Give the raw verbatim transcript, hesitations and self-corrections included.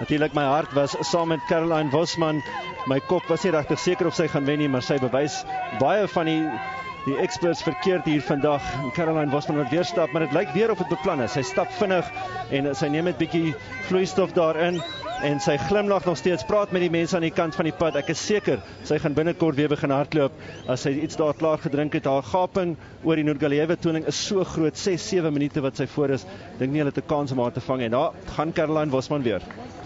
Natuurlik my hart was saam met Caroline Vosman. My kop was nie regtig seker of sy gaan wen nie, maar sy bewys baie van die die experts verkeerd hier vandag. Caroline Vosman wat weer stap, maar dit lyk weer of dit beplan is. Sy stap vinnig en sy neem 'n bietjie vloeistof daarin en sy glimlag nog steeds, praat met die mense aan die kant van die pad. Ek is seker sy gaan binnekort weer begin hardloop as sy iets daar klaar gedrink het. Haar gaping oor die Nurgaliewe toning is so groot, ses sewe minute wat sy voor is. Dink nie hulle het 'n kans om haar te vang en daar gaan Caroline Vosman weer.